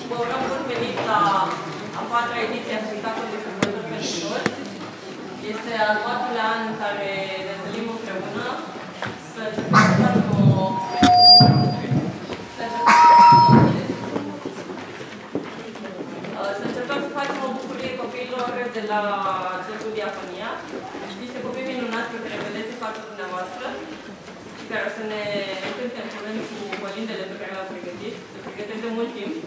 Vă urăm bun venit la a patra ediție a spectacolului Sărbători pentru Toți. Este al patrulea an în care ne întâlnim împreună să încercăm să facem o bucurie copiilor de la Centrul Diaconia. Niște copii minunați pe care vedeți în fața dumneavoastră și care o să ne încânte în curând cu colindele pe care le-au pregătit. Se pregătesc de mult timp.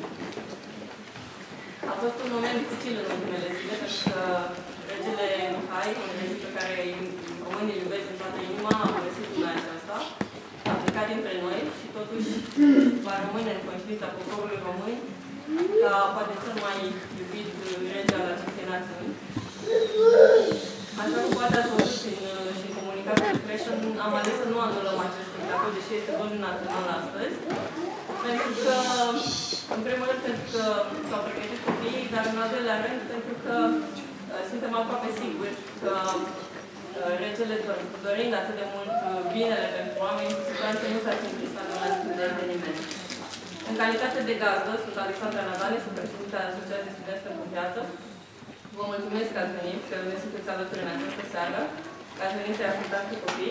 A fost un moment dificil în ultimele zile, pentru că regele Mihai, un rege pe care românii îl iubesc în toată inima, a părăsit lumea aceasta, a plecat dintre noi și totuși va rămâne în conștiința poporului român ca poate cel mai iubit rege al acestei națiuni. Așa cum poate ați văzut și în comunicatul de presă, am ales să nu anulăm acest spectacol, deși este vol național astăzi, pentru că, în primul rând, pentru că s-au pregătit copiii, dar în al doilea rând, pentru că suntem aproape siguri că regele, dorind atât de mult binele pentru oameni, cu siguranță nu s-ar fi întristat în astfel de eveniment. În calitate de gazdă, sunt Alexandra Nadane, sunt președinta Asociației Studenți pentru Viață. Vă mulțumesc că ați venit, că ne sunteți alături în această seară, că ați venit să-i ascultați pe copii.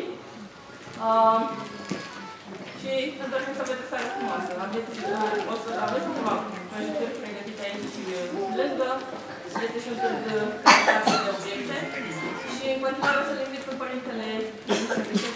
Și ne dorim să aveți o seară frumoasă. Aveți câteva prăjituri pregătite aici și lângă. Este și un târg de obiecte. Și în continuare o să-l invit pe părintele